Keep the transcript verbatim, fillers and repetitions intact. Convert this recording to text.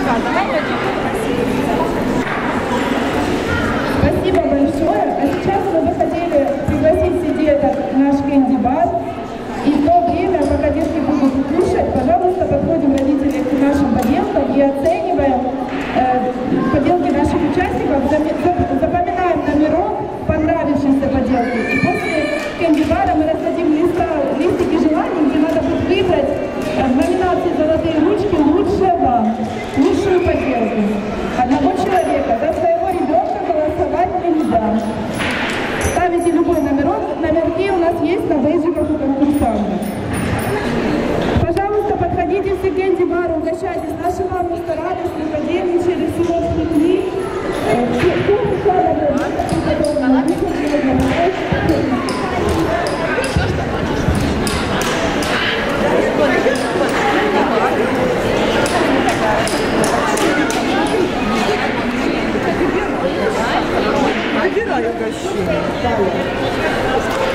Спасибо большое. А сейчас мы бы хотели пригласить в деток наш кэнди-бар. И в то время, пока детки будут кушать, пожалуйста, подходим родители к нашим поделкам и оцениваем э, поделки наших участников, запоминаем номерок понравившейся поделки. И после кэнди-бара мы раздадим листа, листики желаний, где надо будет выбрать э, в номинации «Золотые ручки» лучшего, лучшую поделку. Одного человека. За своего ребенка голосовать нельзя. Ставите любой номерок. Номерки у нас есть на бейджиках у конкурсантов. Пожалуйста, подходите все к кэнди-бару, угощайтесь. Наши мамы старались, рукодельничали, всего спекли. Выбираю угощение.